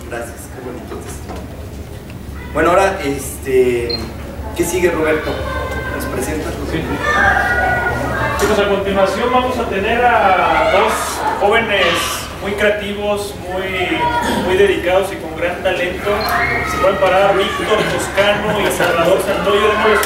Gracias, qué bonito testimonio. Bueno, ahora, ¿qué sigue, Roberto? ¿Nos presentas? Sí. Pues a continuación vamos a tener a dos jóvenes muy creativos, muy dedicados y con gran talento. Se van a parar Víctor Toscano y Salvador Santoyo. De nuevo,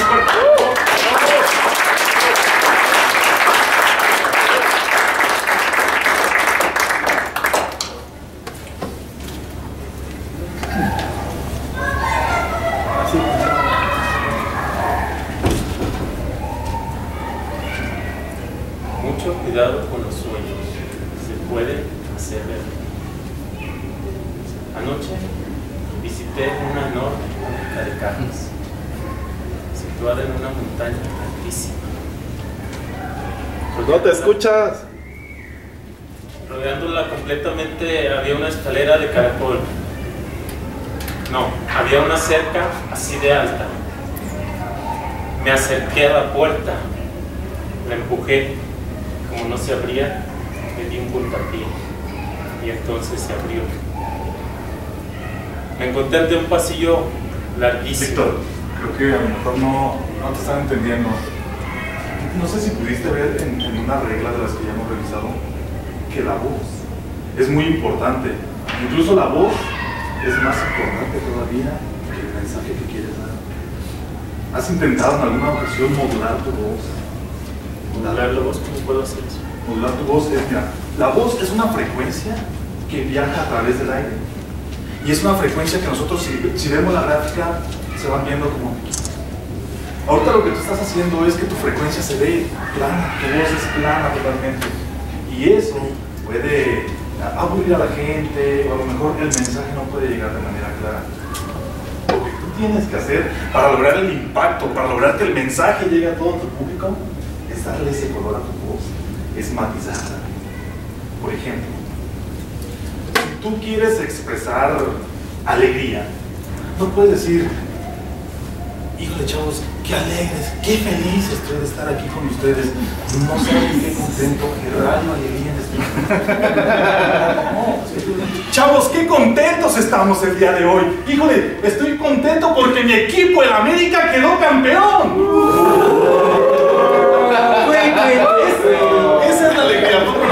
mucho cuidado con los sueños, se puede hacer realidad. Anoche visité una enorme fábrica de carnes, situada en una montaña altísima. Pues no te escuchas. Rodeándola completamente había una escalera de caracol. No, había una cerca así de alta. Me acerqué a la puerta, la empujé. Como no se abría, me di un puntapié y entonces se abrió. Me encontré ante un pasillo larguísimo. Víctor, creo que a lo mejor no te están entendiendo. No sé si pudiste ver en una regla de las que ya hemos revisado que la voz es muy importante. Incluso la voz es más importante todavía que el mensaje que quieres dar. ¿Has intentado en alguna ocasión modular tu voz? ¿Modular la voz? ¿Cómo puedo hacer eso? Modular tu voz es, mira, la voz es una frecuencia que viaja a través del aire. Y es una frecuencia que nosotros, si vemos la gráfica, se van viendo como... Ahorita lo que tú estás haciendo es que tu frecuencia se ve plana, tu voz es plana totalmente. Y eso puede aburrir a la gente, o a lo mejor el mensaje no puede llegar de manera clara. Lo que tú tienes que hacer para lograr el impacto, para lograr que el mensaje llegue a todo tu público, es darle ese color a tu voz, es matizarla. Por ejemplo, si tú quieres expresar alegría, no puedes decir, híjole chavos, qué alegres, qué feliz estoy de estar aquí con ustedes, no saben qué contento, qué rayo alegría estoy. Chavos, qué contentos estamos el día de hoy. Híjole, estoy contento porque mi equipo, el América, quedó campeón. Esa es la alegría, ¿no?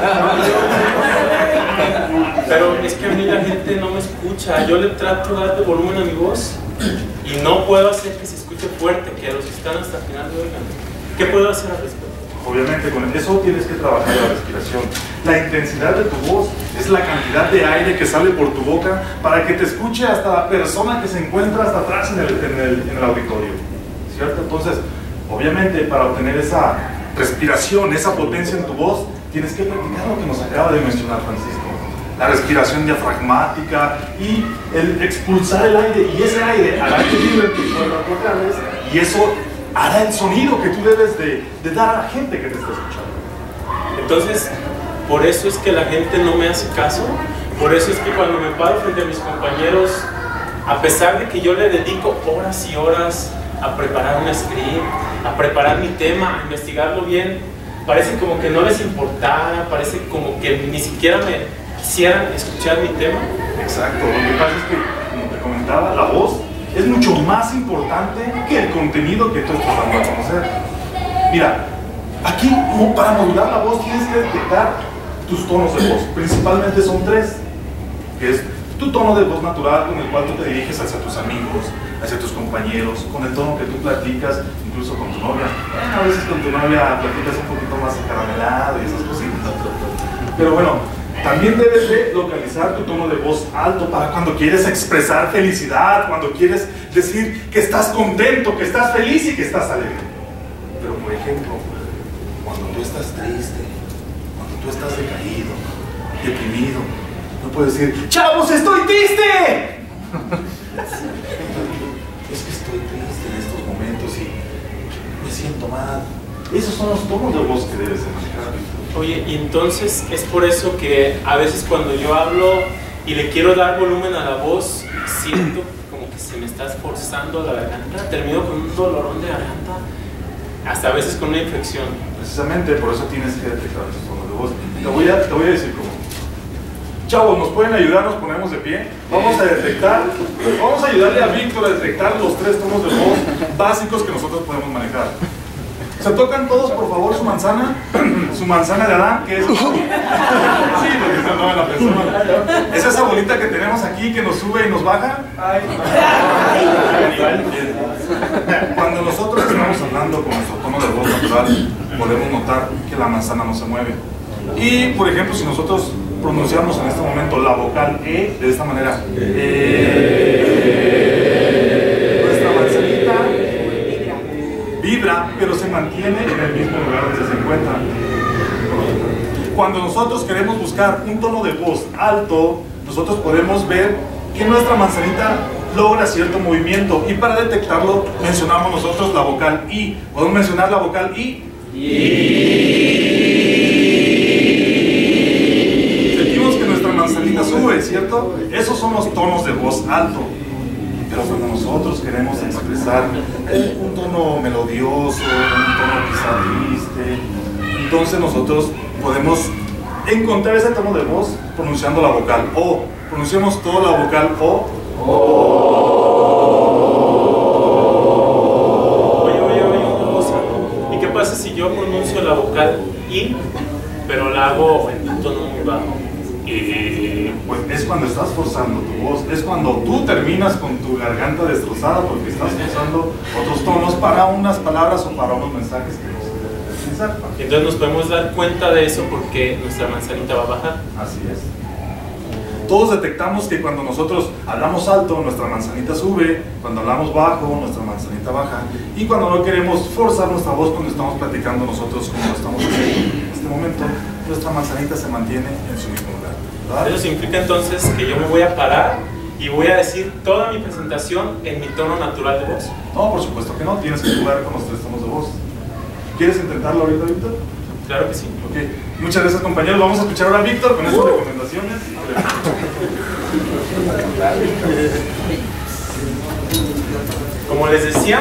Pero es que a mí la gente no me escucha. Yo le trato de darle volumen a mi voz y no puedo hacer que se escuche fuerte, que a los que están hasta el final de oigan. ¿Qué puedo hacer al respecto? Obviamente, con eso tienes que trabajar la respiración. La intensidad de tu voz es la cantidad de aire que sale por tu boca para que te escuche hasta la persona que se encuentra hasta atrás en el auditorio. ¿Cierto? Entonces, obviamente, para obtener esa respiración, esa potencia en tu voz, tienes que practicar lo que nos acaba de mencionar Francisco. La respiración diafragmática y el expulsar el aire, y ese aire hará que vibre en tus cuerdas vocales, y eso hará el sonido que tú debes de dar a la gente que te está escuchando. Entonces, por eso es que la gente no me hace caso, por eso es que cuando me paro frente a mis compañeros, a pesar de que yo le dedico horas y horas a preparar un script, a preparar mi tema, a investigarlo bien, parece como que no les importara, parece como que ni siquiera me quisieran escuchar mi tema. Exacto, lo que pasa es que, como te comentaba, la voz es mucho más importante que el contenido que tú estás dando a conocer. Mira, aquí para modular la voz tienes que detectar tus tonos de voz. Principalmente son tres, que es tu tono de voz natural con el cual tú te diriges hacia tus amigos, hacia tus compañeros, con el tono que tú platicas, incluso con tu novia. A veces con tu novia platicas un poquito más acaramelado y esas cositas. Pero bueno, también debes de localizar tu tono de voz alto para cuando quieres expresar felicidad, cuando quieres decir que estás contento, que estás feliz y que estás alegre. Pero por ejemplo, cuando tú estás triste, cuando tú estás decaído, deprimido, no puedes decir, ¡chavos, estoy triste! Es que estoy triste en estos momentos y me siento mal. Esos son los tonos de voz que debes de manejar. Oye, y entonces es por eso que a veces cuando yo hablo y le quiero dar volumen a la voz, siento como que se me está esforzando la garganta, termino con un dolorón de garganta, hasta a veces con una infección. Precisamente por eso tienes que detectar tus tonos de voz. Te voy a decir cómo. Chavos, ¿nos pueden ayudar? Nos ponemos de pie. Vamos a detectar, vamos a ayudarle a Víctor a detectar los 3 tonos de voz básicos que nosotros podemos manejar. ¿Se tocan todos, por favor, su manzana? Su manzana de Adán, que es... Sí, porque se llama la persona. Es esa bolita que tenemos aquí que nos sube y nos baja. Cuando nosotros estamos hablando con nuestro tono de voz natural, podemos notar que la manzana no se mueve. Y, por ejemplo, si nosotros pronunciamos en este momento la vocal E de esta manera, nuestra manzanita vibra, pero se mantiene en el mismo lugar donde se encuentra. Cuando nosotros queremos buscar un tono de voz alto, nosotros podemos ver que nuestra manzanita logra cierto movimiento, y para detectarlo mencionamos nosotros la vocal I. ¿Podemos mencionar la vocal I? Sentimos que nuestra manzanita sube, ¿cierto? Esos son los tonos de voz alto. Pero cuando nosotros queremos expresar un tono melodioso, un tono quizá triste, entonces nosotros podemos encontrar ese tono de voz pronunciando la vocal O. Pronunciamos toda la vocal O. Oye, una cosa. ¿Y qué pasa si yo pronuncio la vocal I, pero la hago en un tono muy bajo? Pues es cuando estás forzando tu voz, es cuando tú terminas con tu garganta destrozada porque estás forzando otros tonos para unas palabras o para unos mensajes que no se deben utilizar. Entonces nos podemos dar cuenta de eso porque nuestra manzanita va a bajar. Así es. Todos detectamos que cuando nosotros hablamos alto, nuestra manzanita sube, cuando hablamos bajo, nuestra manzanita baja, y cuando no queremos forzar nuestra voz cuando estamos platicando nosotros como lo estamos haciendo en este momento, nuestra manzanita se mantiene en su mismo lugar, ¿verdad? Eso significa entonces que yo me voy a parar y voy a decir toda mi presentación en mi tono natural de voz. No, por supuesto que no, tienes que jugar con los 3 tonos de voz. ¿Quieres intentarlo ahorita, Víctor? Claro que sí. Ok, muchas gracias, compañeros. Vamos a escuchar ahora a Víctor con estas recomendaciones. Como les decía,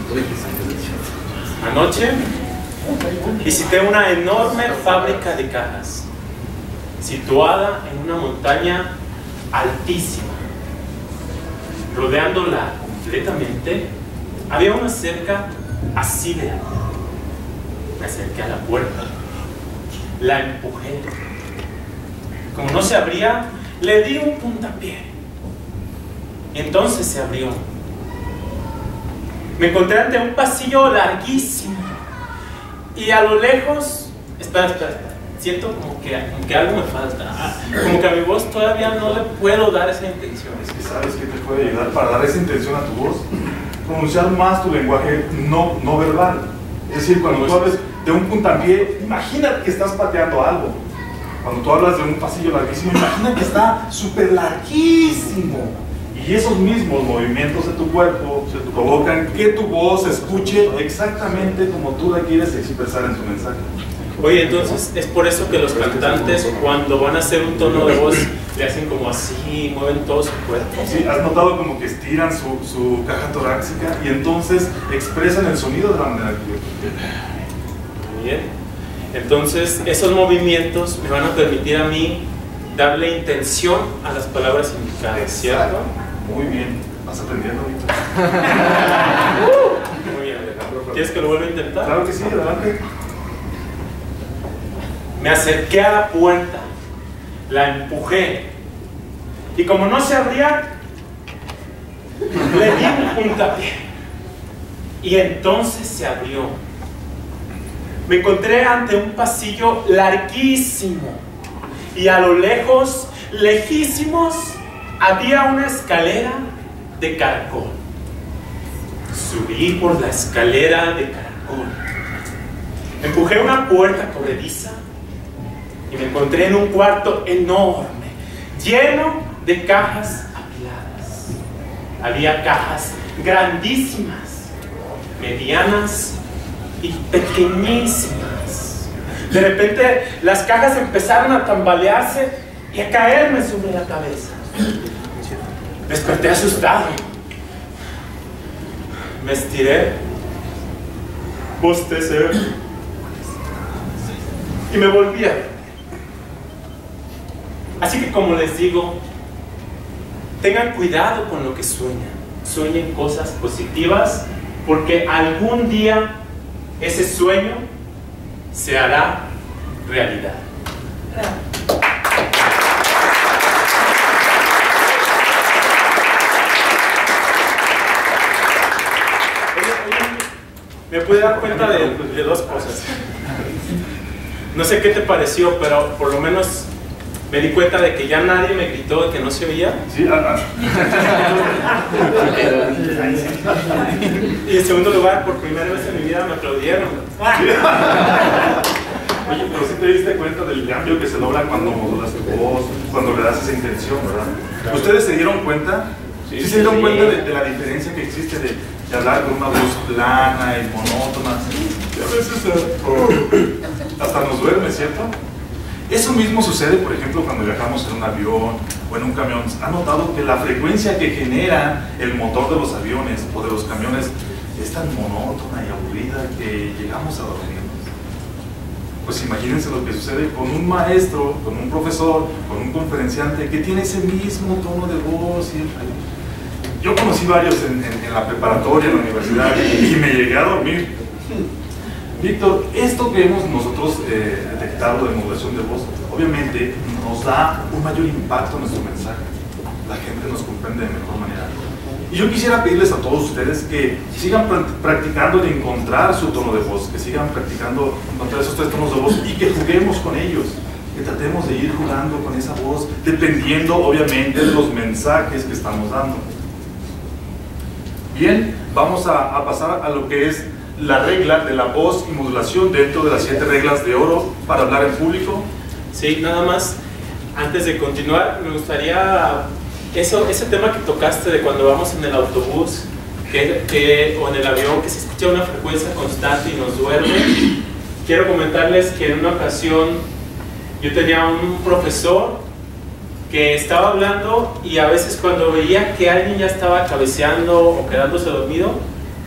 anoche visité una enorme fábrica de cajas, situada en una montaña altísima. Rodeándola completamente, había una cerca así de alta. Me acerqué a la puerta, la empujé. Como no se abría, le di un puntapié. Y entonces se abrió. Me encontré ante un pasillo larguísimo. Y a lo lejos... Espera. Siento como que algo me falta. Como que a mi voz todavía no le puedo dar esa intención. Es que sabes que te puede ayudar para dar esa intención a tu voz. Pronunciar más tu lenguaje no verbal. Es decir, cuando tú hables de un puntapié, imagina que estás pateando algo. Cuando tú hablas de un pasillo larguísimo, imagina que está súper larguísimo. Y esos mismos movimientos de tu cuerpo provocan que tu voz se escuche exactamente como tú la quieres expresar en tu mensaje. Oye, entonces es por eso que los cantantes cuando van a hacer un tono de voz le hacen como así, mueven todo su cuerpo. Sí, has notado como que estiran su caja torácica y entonces expresan el sonido de la manera que yo quiero. Muy bien. Entonces esos movimientos me van a permitir a mí darle intención a las palabras indicadas, ¿cierto? Muy bien, vas aprendiendo ahorita. Muy bien. ¿Quieres que lo vuelva a intentar? Claro que sí, adelante. Me acerqué a la puerta, la empujé y como no se abría, le di un puntapié y entonces se abrió. Me encontré ante un pasillo larguísimo y a lo lejos, lejísimos, había una escalera de caracol. Subí por la escalera de caracol, empujé una puerta corrediza y me encontré en un cuarto enorme, lleno de cajas apiladas. Había cajas grandísimas, medianas y pequeñísimas. De repente las cajas empezaron a tambalearse y a caerme sobre la cabeza. Desperté asustado. Me estiré, bostecé y me volví a ver. Así que como les digo, tengan cuidado con lo que sueñan. Sueñen cosas positivas, porque algún día ese sueño se hará realidad. Me pude dar cuenta de dos cosas. No sé qué te pareció, pero por lo menos me di cuenta de que ya nadie me gritó de que no se oía. Sí, Y en segundo lugar, por primera vez en mi vida me aplaudieron. Oye, pero sí te diste cuenta del cambio que se logra cuando modulas tu voz, cuando le das esa intención, ¿verdad? Claro. ¿Ustedes se dieron cuenta? Sí, se dieron cuenta de la diferencia que existe de hablar con una voz plana y monótona. Y a veces hasta nos duerme, ¿cierto? Eso mismo sucede, por ejemplo, cuando viajamos en un avión o en un camión. ¿Han notado que la frecuencia que genera el motor de los aviones o de los camiones es tan monótona y aburrida que llegamos a dormirnos? Pues imagínense lo que sucede con un maestro, con un profesor, con un conferenciante que tiene ese mismo tono de voz siempre. Yo conocí varios en la preparatoria, en la universidad, y me llegué a dormir. Víctor, esto que hemos nosotros detectado de modulación de voz, obviamente nos da un mayor impacto en nuestro mensaje. La gente nos comprende de mejor manera. Y yo quisiera pedirles a todos ustedes que sigan practicando de encontrar su tono de voz, que sigan practicando encontrar esos 3 tonos de voz y que juguemos con ellos, que tratemos de ir jugando con esa voz, dependiendo obviamente de los mensajes que estamos dando. Bien, vamos a pasar a lo que es la regla de la voz y modulación dentro de las 7 reglas de oro para hablar en público. Sí, nada más, antes de continuar, me gustaría, ese tema que tocaste de cuando vamos en el autobús o en el avión, que se escucha una frecuencia constante y nos duerme. Quiero comentarles que en una ocasión yo tenía un profesor que estaba hablando y a veces cuando veía que alguien ya estaba cabeceando o quedándose dormido,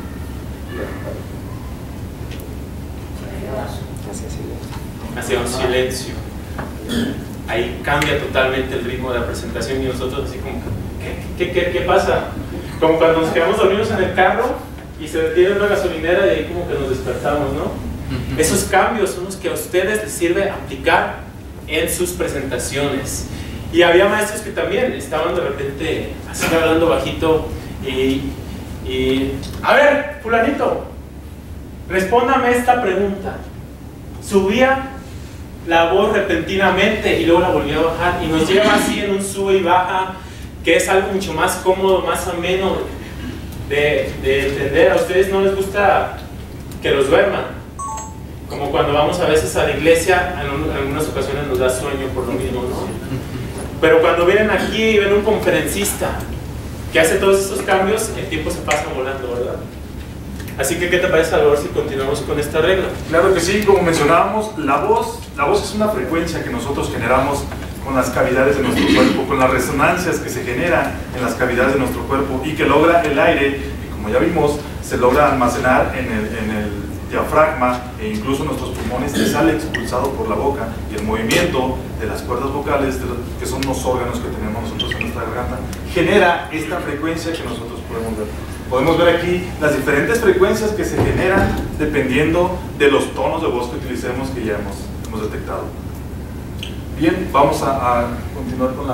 hacía un silencio. Ahí cambia totalmente el ritmo de la presentación y nosotros así como, ¿qué pasa? Como cuando nos quedamos dormidos en el carro y se detiene una gasolinera y ahí como que nos despertamos, ¿no? Esos cambios son los que a ustedes les sirve aplicar en sus presentaciones. Y había maestros que también estaban de repente así hablando bajito y a ver, fulanito, respóndame esta pregunta. Subía la voz repentinamente y luego la volvía a bajar y nos lleva así en un sube y baja, que es algo mucho más cómodo, más ameno de entender. A ustedes no les gusta que los duerman, como cuando vamos a veces a la iglesia, en algunas ocasiones nos da sueño por lo mismo, ¿no? Pero cuando vienen aquí y ven un conferencista que hace todos estos cambios, el tiempo se pasa volando, ¿verdad? Así que, ¿qué te parece, Salvador, si continuamos con esta regla? Claro que sí, como mencionábamos, la voz es una frecuencia que nosotros generamos con las cavidades de nuestro cuerpo, con las resonancias que se generan en las cavidades de nuestro cuerpo y que logra el aire, y como ya vimos, se logra almacenar en el diafragma e incluso nuestros pulmones, que sale expulsado por la boca, y el movimiento de las cuerdas vocales, que son los órganos que tenemos nosotros en nuestra garganta, genera esta frecuencia que nosotros podemos ver. Podemos ver aquí las diferentes frecuencias que se generan dependiendo de los tonos de voz que utilicemos, que ya hemos detectado. Bien, vamos a continuar con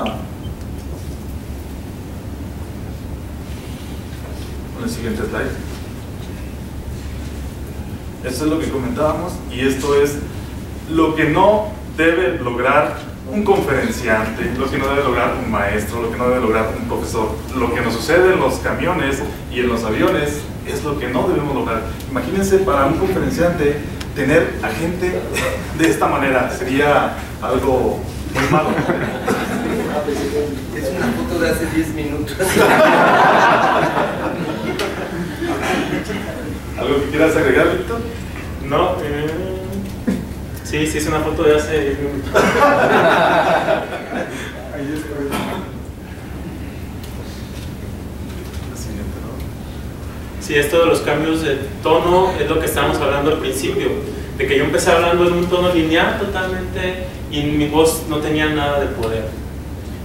el siguiente slide. Esto es lo que comentábamos y esto es lo que no debe lograr un conferenciante, lo que no debe lograr un maestro, lo que no debe lograr un profesor. Lo que nos sucede en los camiones y en los aviones es lo que no debemos lograr. Imagínense, para un conferenciante tener a gente de esta manera sería algo muy malo. Es una foto de hace 10 minutos. ¿Algo que quieras agregar, Víctor? No, sí, es una foto de hace 10 minutos. Ahí está. Sí, esto de los cambios de tono es lo que estábamos hablando al principio, de que yo empecé hablando en un tono lineal totalmente y mi voz no tenía nada de poder.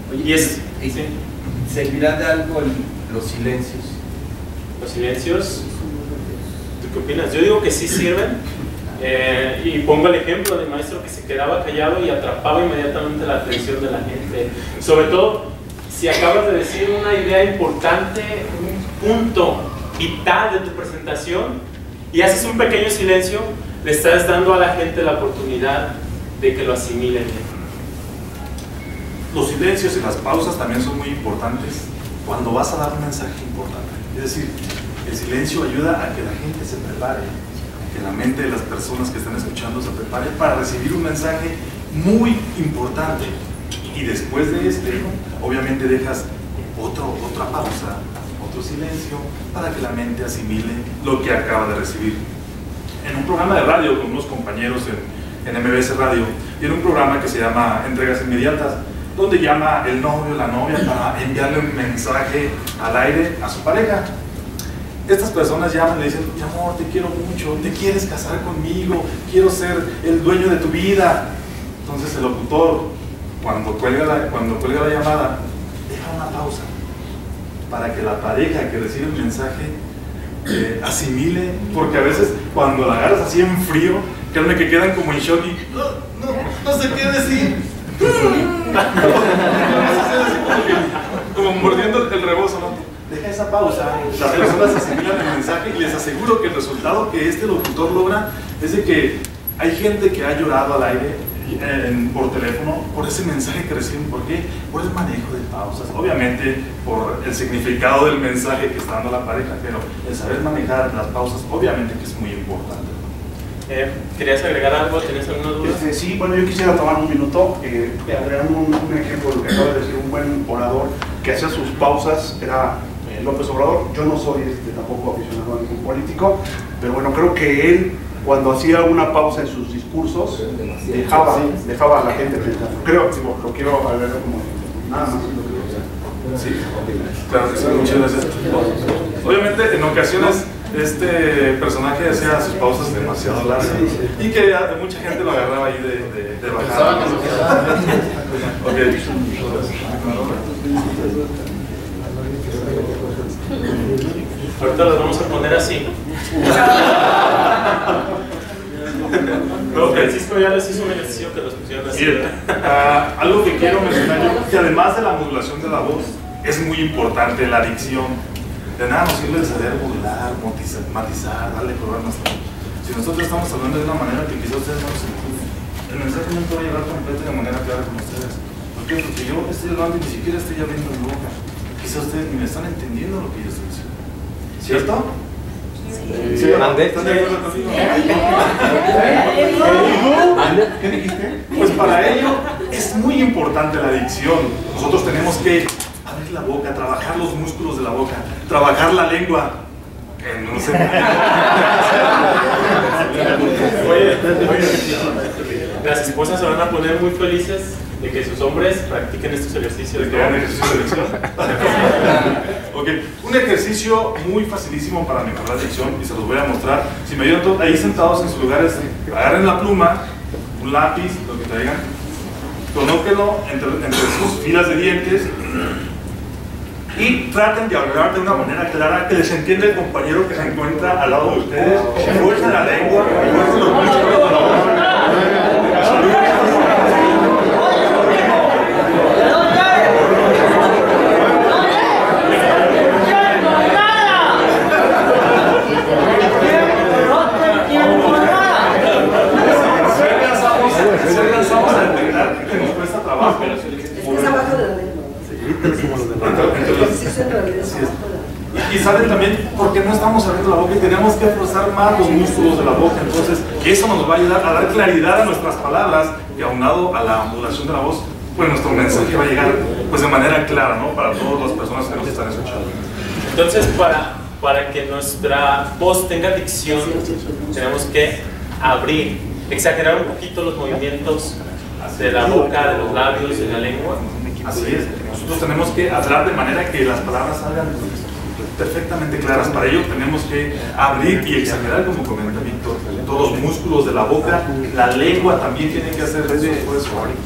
Oye, Y es... ¿y sí. servirá de algo los silencios? Los silencios, ¿tú qué opinas? Yo digo que sí sirven, y pongo el ejemplo del maestro que se quedaba callado y atrapaba inmediatamente la atención de la gente. Sobre todo, si acabas de decir una idea importante, un punto vital de tu presentación, y haces un pequeño silencio, le estás dando a la gente la oportunidad de que lo asimilen bien. Los silencios y las pausas también son muy importantes cuando vas a dar un mensaje importante. Es decir, el silencio ayuda a que la gente se prepare, que la mente de las personas que están escuchando se prepare para recibir un mensaje muy importante. Y después de obviamente dejas otra pausa, otro silencio, para que la mente asimile lo que acaba de recibir. En un programa de radio con unos compañeros en MBS Radio, tiene un programa que se llama Entregas Inmediatas, donde llama el novio o la novia para enviarle un mensaje al aire a su pareja. Estas personas llaman y le dicen: mi amor, te quiero mucho, te quieres casar conmigo, quiero ser el dueño de tu vida. Entonces el locutor, cuando cuelga la llamada, deja una pausa para que la pareja que recibe el mensaje asimile, porque a veces cuando la agarras así en frío, créanme que quedan como en shock y no sé qué decir. Como mordiendo el rebozo, ¿no? Deja esa pausa, las personas asimilan el mensaje y les aseguro que el resultado que este locutor logra es de que hay gente que ha llorado al aire por teléfono por ese mensaje que reciben. ¿Por qué? Por el manejo de pausas, obviamente por el significado del mensaje que está dando la pareja, pero el saber manejar las pausas obviamente que es muy importante. ¿Querías agregar algo? ¿Tienes alguna duda? Sí, bueno, yo quisiera tomar un minuto, agregando un ejemplo de lo que acaba de decir un buen orador que hacía sus pausas, era López Obrador. Yo no soy tampoco aficionado a ningún político, pero bueno, creo que él, cuando hacía una pausa en sus discursos, dejaba a la gente pensando. Lo quiero agregar como nada más. Sí, claro que sí, muchas gracias. Obviamente, en ocasiones, este personaje hacía sus pausas demasiado largas y que mucha gente lo agarraba ahí de bajada. Ahorita los vamos a poner así. Pero Francisco ya les hizo un ejercicio que los pusieron así. Algo que quiero mencionar yo, que además de la modulación de la voz, es muy importante la dicción. De nada nos sirve saber burlar, matizar, darle color a nuestro. Si nosotros estamos hablando de una manera que quizás ustedes no nos entienden, el mensaje no puede llegar completo de manera clara con ustedes. ¿Por qué? Porque yo estoy hablando y ni siquiera estoy abriendo mi boca. Quizás ustedes ni me están entendiendo lo que yo estoy diciendo. ¿Cierto? Sí. ¿Están de acuerdo conmigo? ¿Qué dijiste? Pues para ello es muy importante la dicción. Nosotros tenemos que abrir la boca, trabajar los músculos de la boca, trabajar la lengua. No sé. Oye, las esposas se van a poner muy felices de que sus hombres practiquen estos ejercicios. ¿De que hagan ejercicio de dicción? Ok, un ejercicio muy facilísimo para mejorar la dicción y se los voy a mostrar. Si me ayudan todos ahí sentados en sus lugares, agarren la pluma, un lápiz, lo que traigan, colóquenlo entre sus filas de dientes y traten de hablar de una manera clara que les entienda el compañero que se encuentra al lado de ustedes. Fuercen la lengua, fuercen los músculos de la boca. Y saben también por qué no estamos abriendo la boca y tenemos que forzar más los músculos de la boca. Entonces, eso nos va a ayudar a dar claridad a nuestras palabras y aunado a la modulación de la voz, pues nuestro mensaje va a llegar pues de manera clara, ¿no? Para todas las personas que nos están escuchando. Entonces, para que nuestra voz tenga dicción, tenemos que abrir, exagerar un poquito los movimientos de la boca, de los labios, de la lengua. Así es, nosotros tenemos que hablar de manera que las palabras salgan perfectamente claras. Para ello tenemos que abrir y exagerar, como comenta Víctor, todos los músculos de la boca. La lengua también tiene que hacer ese esfuerzo.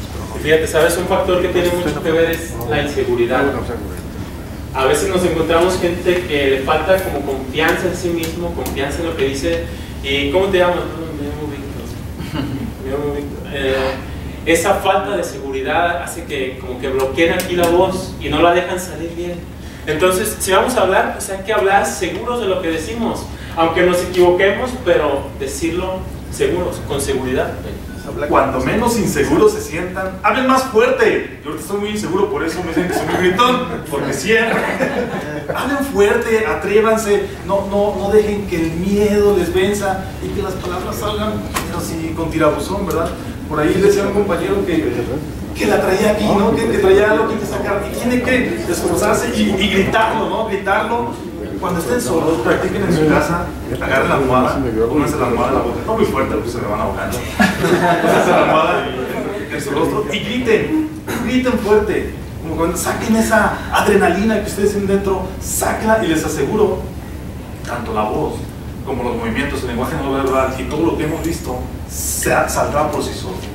Fíjate, ¿sabes? Un factor que tiene mucho que ver es la inseguridad. A veces nos encontramos gente que le falta como confianza en sí mismo, confianza en lo que dice. ¿Y cómo te llamas? Me llamo Víctor. Me llamo Víctor. Esa falta de seguridad hace que como que bloqueen aquí la voz y no la dejan salir bien. Entonces, si vamos a hablar, pues hay que hablar seguros de lo que decimos, aunque nos equivoquemos, pero decirlo seguros, con seguridad. Cuanto menos inseguros se sientan, hablen más fuerte. Yo ahorita estoy muy inseguro, por eso me dicen que soy muy gritón, porque siempre. Hablen fuerte, atrévanse, no dejen que el miedo les venza y que las palabras salgan, pero sí con tirabuzón, ¿verdad? Por ahí decía un compañero que la traía aquí, ¿no? Que traía algo que sacar y tiene que esforzarse y gritarlo, ¿no? Gritarlo. Cuando estén solos, practiquen en su casa, agarren la almohada, pónganse la almohada en la boca, no muy fuerte porque se me van ahogando. Pónganse la almohada en su rostro y griten fuerte. Como cuando saquen esa adrenalina que ustedes tienen dentro, sáquenla y les aseguro, tanto la voz como los movimientos, el lenguaje no verbal y todo lo que hemos visto, saldrá por sí solo.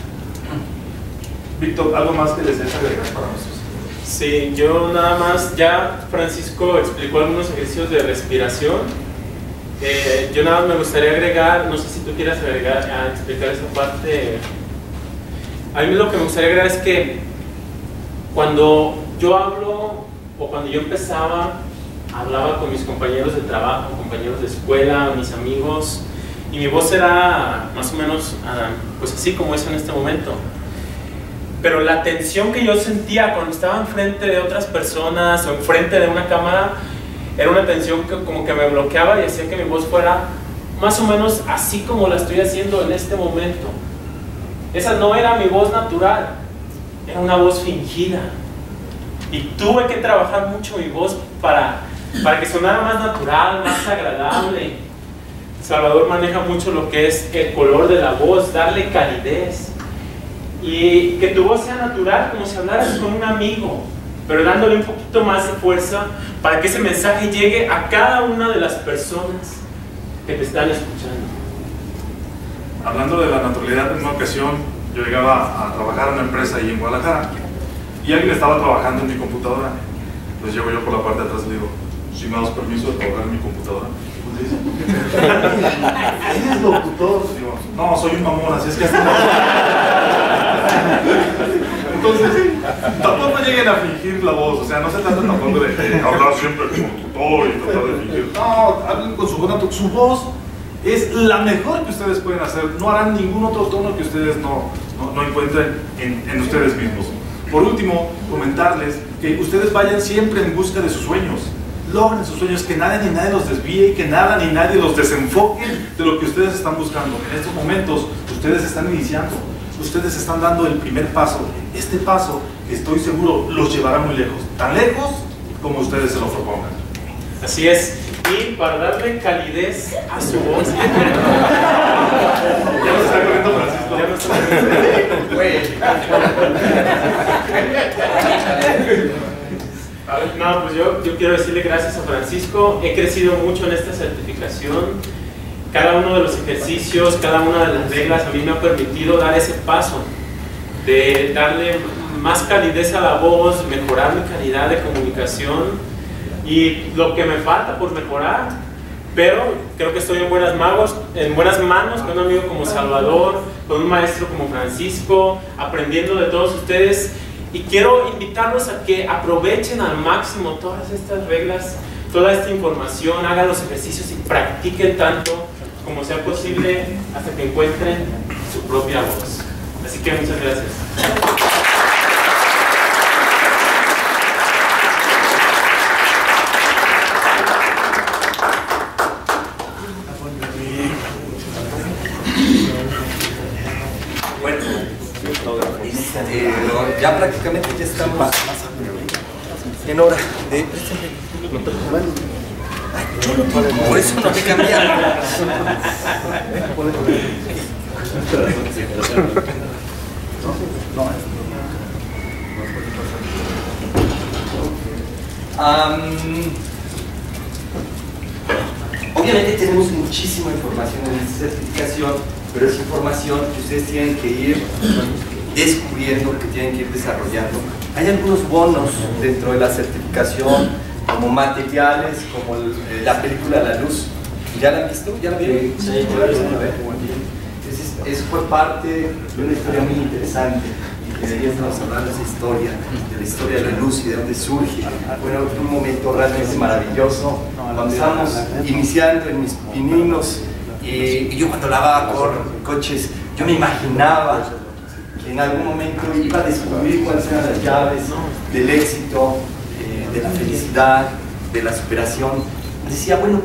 Víctor, ¿algo más que desees agregar para nosotros? Sí, yo nada más, ya Francisco explicó algunos ejercicios de respiración. Yo nada más me gustaría agregar, no sé si tú quieras agregar, explicar esa parte. A mí lo que me gustaría agregar es que cuando yo hablo, o cuando yo empezaba, hablaba con mis compañeros de trabajo, compañeros de escuela, mis amigos, y mi voz era más o menos pues así como es en este momento. Pero la tensión que yo sentía cuando estaba enfrente de otras personas o enfrente de una cámara era una tensión que como que me bloqueaba y hacía que mi voz fuera más o menos así como la estoy haciendo en este momento. Esa no era mi voz natural, era una voz fingida. Y tuve que trabajar mucho mi voz para que sonara más natural, más agradable. Salvador maneja mucho lo que es el color de la voz, darle calidez. Y que tu voz sea natural, como si hablaras con un amigo, pero dándole un poquito más de fuerza para que ese mensaje llegue a cada una de las personas que te están escuchando. Hablando de la naturalidad, en una ocasión yo llegaba a trabajar en una empresa ahí en Guadalajara y alguien estaba trabajando en mi computadora. Entonces llego yo por la parte de atrás y le digo, si me das permiso de trabajar en mi computadora. ¿Eres locutor? Digo, no, soy un mamón, así es que entonces, tampoco lleguen a fingir la voz, o sea, no se trata tampoco de hablar siempre como locutor y tratar de fingir. No, hablen con su voz natural. Su voz es la mejor que ustedes pueden hacer, no harán ningún otro tono que ustedes no encuentren en ustedes mismos. Por último, comentarles que ustedes vayan siempre en busca de sus sueños. Logren sus sueños, que nada ni nadie los desvíe, que nada ni nadie los desenfoque de lo que ustedes están buscando. En estos momentos, ustedes están iniciando, ustedes están dando el primer paso. Este paso, estoy seguro, los llevará muy lejos, tan lejos como ustedes se lo propongan. Así es, y para darle calidez a su voz. Ya nos está corriendo Francisco. Ya nos está corriendo. No, pues yo quiero decirle gracias a Francisco. He crecido mucho en esta certificación. Cada uno de los ejercicios, cada una de las reglas a mí me ha permitido dar ese paso de darle más calidez a la voz, mejorar mi calidad de comunicación y lo que me falta por mejorar. Pero creo que estoy en buenas manos con un amigo como Salvador, con un maestro como Francisco, aprendiendo de todos ustedes. Y quiero invitarlos a que aprovechen al máximo todas estas reglas, toda esta información, hagan los ejercicios y practiquen tanto como sea posible hasta que encuentren su propia voz. Así que muchas gracias. Bueno, ya prácticamente ya estamos en hora de... Por eso no te cambiaron. Obviamente tenemos muchísima información en esta certificación, pero es información que ustedes tienen que ir descubriendo, que tienen que ir desarrollando. Hay algunos bonos dentro de la certificación, como materiales, como la película La Luz. ¿Ya la han visto? ¿Ya la vieron? Sí, eso fue parte de una historia muy interesante. Y de ahí estamos hablando de esa historia, de la historia de la luz y de dónde surge. Bueno, fue un momento realmente maravilloso. Cuando estábamos iniciando en mis pininos, y yo cuando lavaba coches, yo me imaginaba que en algún momento iba a descubrir cuáles eran las llaves del éxito, de la felicidad, de la superación. Decía, bueno,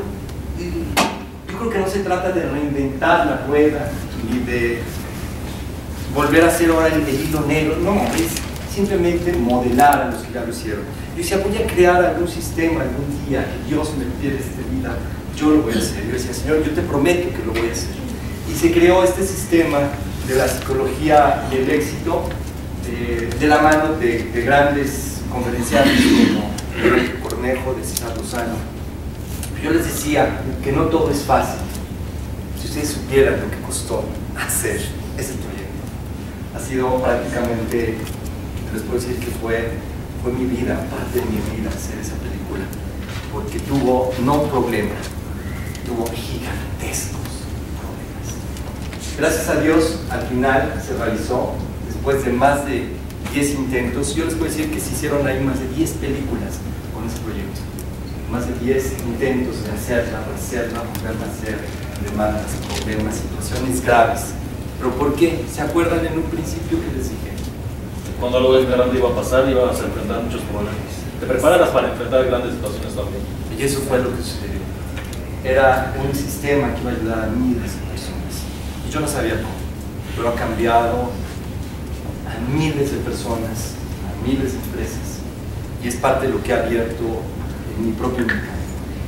yo creo que no se trata de reinventar la rueda ni de volver a hacer ahora el hilo negro, no, es simplemente modelar a los que ya lo hicieron. Yo decía, voy a crear algún sistema algún día que Dios me diera esta vida, yo lo voy a hacer. Yo decía, Señor, yo te prometo que lo voy a hacer. Y se creó este sistema de la psicología del éxito, de la mano de grandes conferenciantes como Enrique Cornejo, de César Lozano. Yo les decía que no todo es fácil. Si ustedes supieran lo que costó hacer ese proyecto, ha sido prácticamente, les puedo decir que fue mi vida, parte de mi vida hacer esa película, porque tuvo no problemas, tuvo gigantescos problemas. Gracias a Dios, al final se realizó, después de más de 10 intentos. Yo les puedo decir que se hicieron ahí más de 10 películas con ese proyecto, más de 10 intentos de hacerla, volverla a hacer, demandas, problemas, situaciones graves. ¿Pero por qué? ¿Se acuerdan en un principio que les dije? Cuando algo es grande iba a pasar, ibas a enfrentar muchos problemas. Te preparas para enfrentar grandes situaciones también. Y eso fue lo que sucedió. Era un sistema que iba a ayudar a miles de personas. Y yo no sabía cómo, pero ha cambiado a miles de personas, a miles de empresas. Y es parte de lo que ha abierto en mi propio mercado.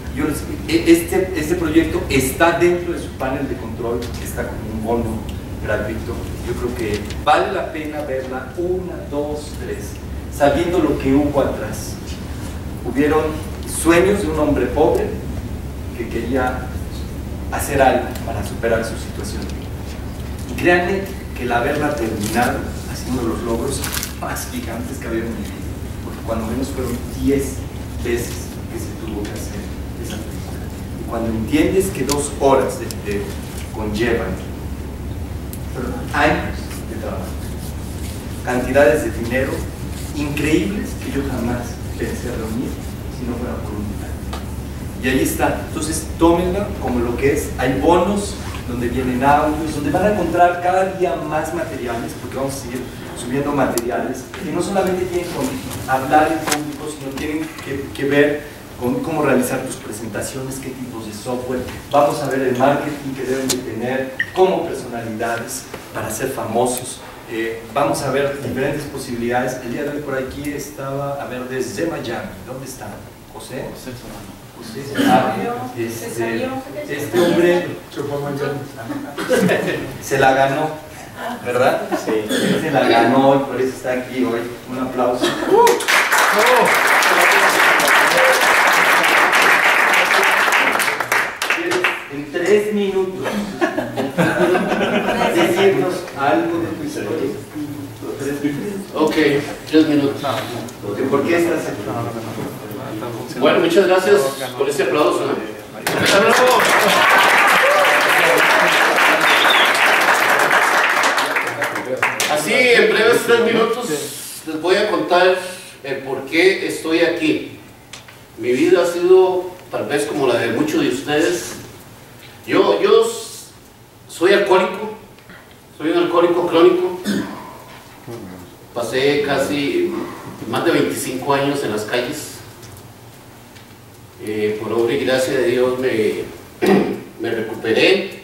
Este proyecto está dentro de su panel de control, que está como un bono gratuito. Yo creo que vale la pena verla 1, 2, 3, sabiendo lo que hubo atrás. Hubieron sueños de un hombre pobre que quería hacer algo para superar su situación. Y créanme que el haberla terminado haciendo los logros más gigantes que había en mi vida, porque cuando menos fueron 10 veces que se tuvo que hacer esa película. Y cuando entiendes que 2 horas de video conllevan años de trabajo, cantidades de dinero increíbles que yo jamás pensé reunir si no fuera por un milagro. Y ahí está. Entonces tómenla como lo que es. Hay bonos donde vienen audios, donde van a encontrar cada día más materiales, porque vamos a seguir subiendo materiales que no solamente tienen que hablar en público, sino tienen que ver con cómo realizar tus presentaciones, qué tipos de software. Vamos a ver el marketing que deben de tener como personalidades para ser famosos. Vamos a ver diferentes posibilidades. El día de hoy por aquí estaba, a ver, desde Miami. ¿Dónde está? ¿José? Este hombre se la ganó, ¿verdad? Sí. Se la ganó y por eso está aquí hoy. Un aplauso. En 3 minutos decirnos algo de tu historia. 3 minutos. Ok, 3 minutos. ¿Por qué estás aquí? Bueno, muchas gracias por este aplauso. Así, en breves 3 minutos, les voy a contar el por qué estoy aquí. Mi vida ha sido, tal vez como la de muchos de ustedes. Yo soy alcohólico, soy un alcohólico crónico. Pasé casi más de 25 años en las calles. Por obra y gracia de Dios me recuperé.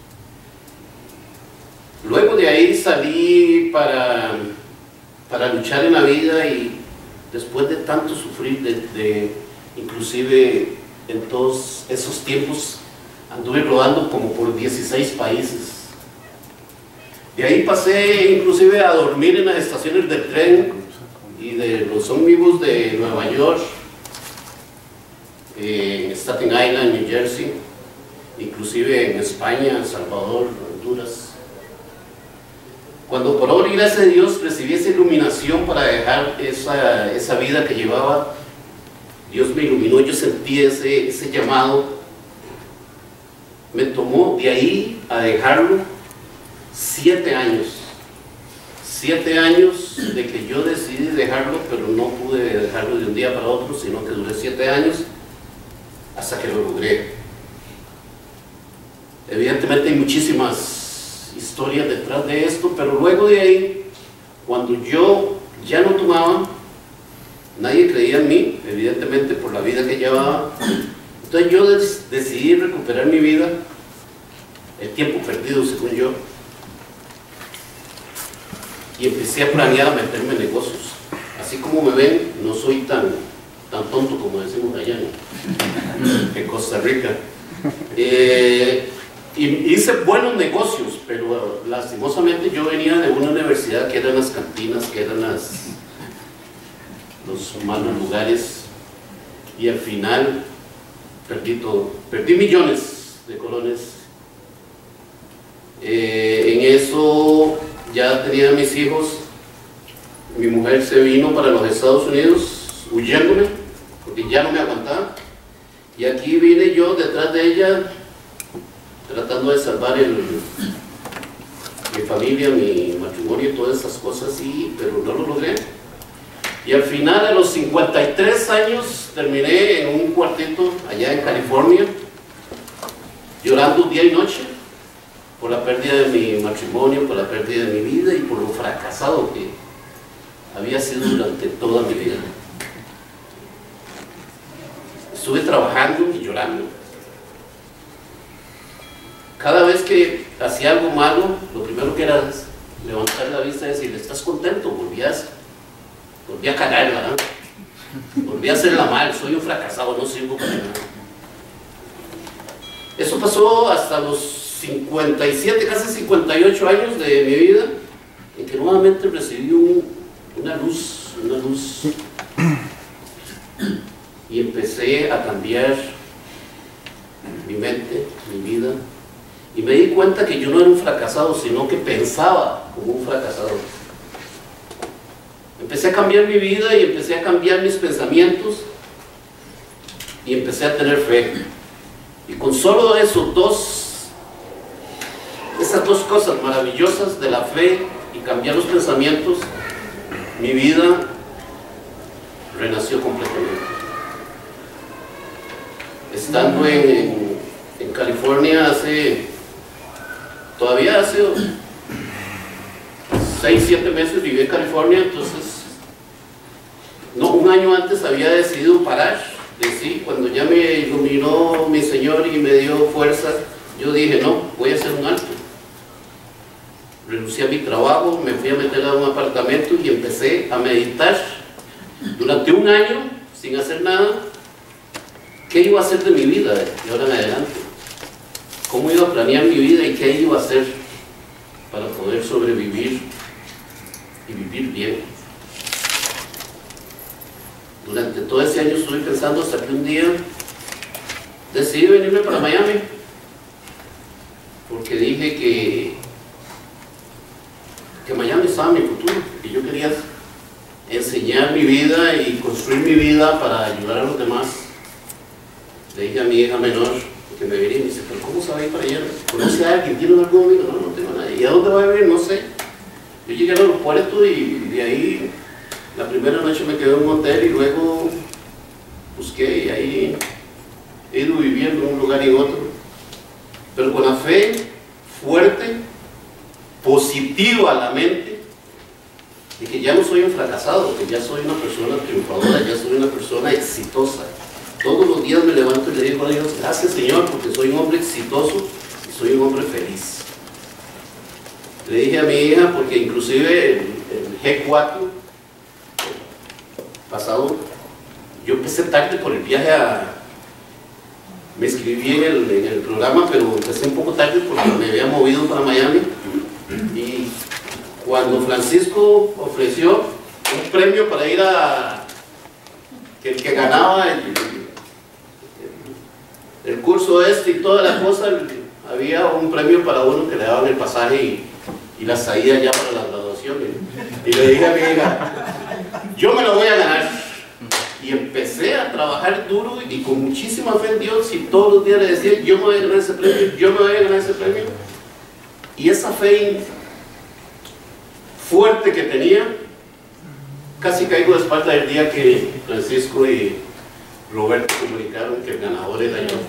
Luego de ahí salí para luchar en la vida, y después de tanto sufrir, inclusive en todos esos tiempos anduve rodando como por 16 países. De ahí pasé inclusive a dormir en las estaciones del tren y de los ómnibus de Nueva York, en Staten Island, New Jersey, inclusive en España, El Salvador, Honduras. Cuando por obra y gracia de Dios recibí esa iluminación para dejar esa vida que llevaba, Dios me iluminó, yo sentí ese llamado, me tomó de ahí a dejarlo 7 años. 7 años de que yo decidí dejarlo, pero no pude dejarlo de un día para otro, sino que duré 7 años hasta que lo logré. Evidentemente hay muchísimas historias detrás de esto, pero luego de ahí, cuando yo ya no tomaba, nadie creía en mí, evidentemente por la vida que llevaba. Entonces yo decidí recuperar mi vida, el tiempo perdido según yo, y empecé a planear a meterme en negocios. Así como me ven, no soy tan tonto como decimos allá en Costa Rica. Y hice buenos negocios, pero lastimosamente yo venía de una universidad que eran las cantinas, que eran los malos lugares, y al final perdí todo, perdí millones de colones. En eso ya tenía mis hijos, mi mujer se vino para los Estados Unidos huyéndome, porque ya no me aguantaba, y aquí vine yo detrás de ella, tratando de salvar mi familia, mi matrimonio y todas esas cosas, pero no lo logré. Y al final, a los 53 años, terminé en un cuartito allá en California, llorando día y noche por la pérdida de mi matrimonio, por la pérdida de mi vida y por lo fracasado que había sido durante toda mi vida. Estuve trabajando y llorando. Cada vez que hacía algo malo, lo primero que era levantar la vista y decirle, ¿estás contento? Volví a cagarla, ¿no? Volví a hacerla mal, soy un fracasado, no sirvo para nada. Eso pasó hasta los 57, casi 58 años de mi vida, en que nuevamente recibí una luz, y empecé a cambiar mi mente, mi vida. Y me di cuenta que yo no era un fracasado, sino que pensaba como un fracasado. Empecé a cambiar mi vida y empecé a cambiar mis pensamientos y empecé a tener fe. Y con solo esas dos cosas maravillosas de la fe y cambiar los pensamientos, mi vida renació completamente. Estando en California todavía hace 6-7 meses viví en California, entonces un año antes había decidido parar de sí. Cuando ya me iluminó mi Señor y me dio fuerza, yo dije, no, voy a hacer un alto. Renuncié a mi trabajo, me fui a meter a un apartamento y empecé a meditar durante un año sin hacer nada. ¿Qué iba a hacer de mi vida de ahora en adelante? ¿Cómo iba a planear mi vida y qué iba a hacer para poder sobrevivir y vivir bien? Durante todo ese año estuve pensando hasta que un día decidí venirme para Miami, porque dije que Miami estaba en mi futuro, que yo quería enseñar mi vida y construir mi vida para ayudar a los demás. Le dije a mi hija menor que me venía y me dice, ¿pero cómo se va a ir para allá? ¿Conoce a alguien? ¿Tiene algún amigo? No, no tengo a nadie. ¿Y a dónde va a vivir? No sé. Yo llegué al aeropuerto y de ahí la primera noche me quedé en un hotel y luego busqué y ahí he ido viviendo en un lugar y en otro, pero con la fe fuerte, positiva a la mente, de que ya no soy un fracasado, que ya soy una persona triunfadora, ya soy una persona exitosa. Todos los días me levanto y le digo a Dios, gracias Señor, porque soy un hombre exitoso y soy un hombre feliz. Le dije a mi hija, porque inclusive el G4 pasado, yo empecé tarde por el viaje me inscribí en el programa, pero empecé un poco tarde porque me había movido para Miami. Y cuando Francisco ofreció un premio para ir que el que ganaba el curso y toda la cosa, había un premio para uno que le daban el pasaje y la salida ya para la graduación. Y le dije a mi hija, yo me lo voy a ganar. Y empecé a trabajar duro y con muchísima fe en Dios, y todos los días le decía, yo me voy a ganar ese premio, yo me voy a ganar ese premio. Y esa fe fuerte que tenía, casi caigo de espalda el día que Francisco y Roberto comunicaron que el ganador era yo.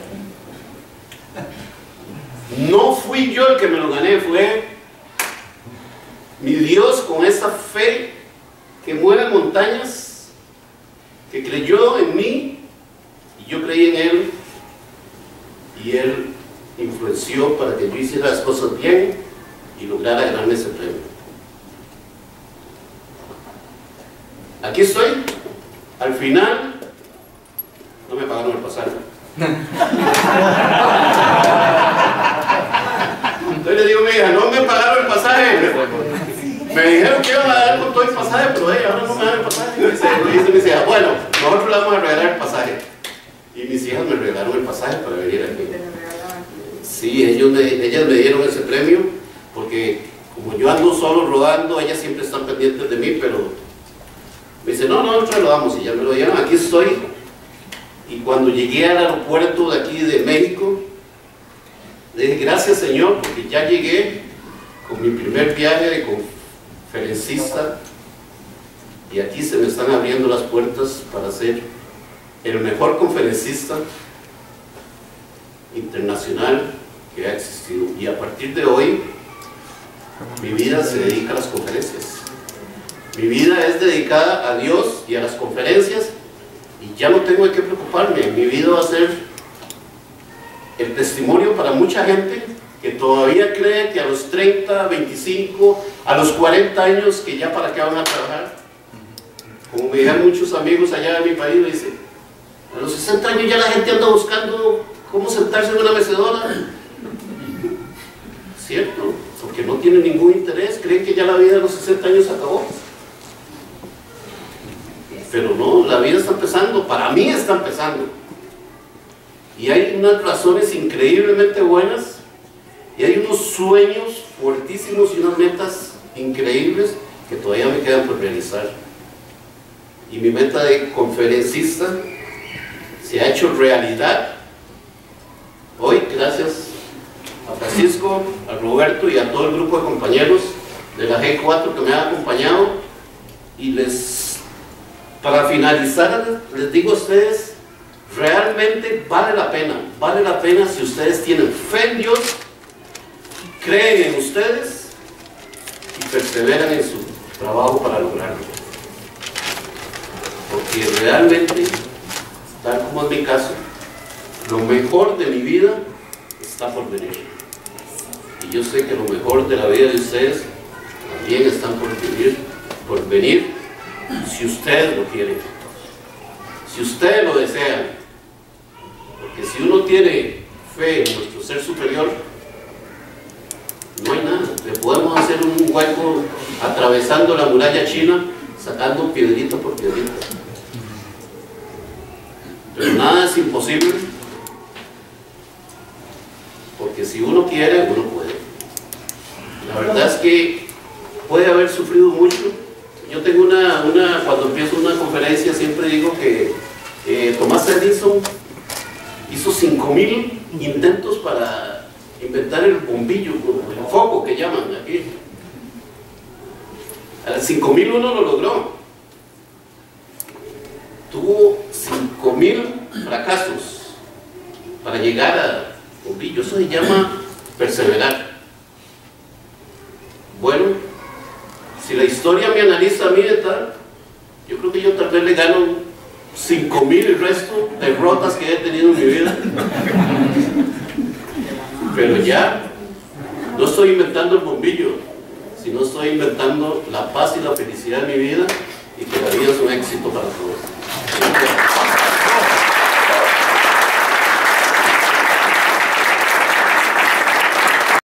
No fui yo el que me lo gané, fue mi Dios con esa fe que mueve montañas, que creyó en mí y yo creí en Él, y Él influenció para que yo hiciera las cosas bien y lograra ganarme ese premio. Aquí estoy. Al final no me pagaron el pasaje. Entonces le digo a mi hija, no me pagaron el pasaje. Me dijeron que iban a dar con todo el pasaje, pero ahora no me dan el pasaje. Y me dice mi hija, bueno, nosotros le vamos a regalar el pasaje. Y mis hijas me regalaron el pasaje para venir aquí. Sí, ellas me dieron ese premio, porque como yo ando solo rodando, ellas siempre están pendientes de mí, pero me dice, no, nosotros lo damos, y ya me lo dieron, aquí estoy. Y cuando llegué al aeropuerto de aquí de México, le dije, gracias Señor, porque ya llegué con mi primer viaje de conferencista, y aquí se me están abriendo las puertas para ser el mejor conferencista internacional que ha existido. Y a partir de hoy, mi vida se dedica a las conferencias. Mi vida es dedicada a Dios y a las conferencias, y ya no tengo de qué preocuparme. Mi vida va a ser el testimonio para mucha gente que todavía cree que a los 30, 25, a los 40 años, que ya para qué van a trabajar. Como me dijeron muchos amigos allá en mi país, me dicen, a los 60 años ya la gente anda buscando cómo sentarse en una mecedora. ¿Cierto? Porque no tienen ningún interés, creen que ya la vida de los 60 años acabó. Pero no, la vida está empezando, para mí está empezando. Y hay unas razones increíblemente buenas, y hay unos sueños fuertísimos y unas metas increíbles que todavía me quedan por realizar. Y mi meta de conferencista se ha hecho realidad hoy, gracias a Francisco, a Roberto y a todo el grupo de compañeros de la G4 que me han acompañado. Y para finalizar, les digo a ustedes, realmente vale la pena si ustedes tienen fe en Dios, creen en ustedes y perseveran en su trabajo para lograrlo. Porque realmente, tal como es mi caso, lo mejor de mi vida está por venir. Y yo sé que lo mejor de la vida de ustedes también están por venir, si ustedes lo quieren, si ustedes lo desean. Porque si uno tiene fe en nuestro ser superior, no hay nada. Le podemos hacer un hueco atravesando la muralla china, sacando piedrita por piedrita. Pero nada es imposible, porque si uno quiere, uno puede. La verdad es que puede haber sufrido mucho. Yo tengo cuando empiezo una conferencia siempre digo que Thomas Edison hizo 5000 intentos para inventar el bombillo, el foco que llaman aquí. Al 5001 lo logró. Tuvo 5000 fracasos para llegar al bombillo. Eso se llama perseverar. Bueno, si la historia me analiza a mí de tal, yo creo que yo tal vez le gano 5000 el resto de derrotas que he tenido en mi vida. Pero ya no estoy inventando el bombillo, sino estoy inventando la paz y la felicidad de mi vida, y que la vida es un éxito para todos.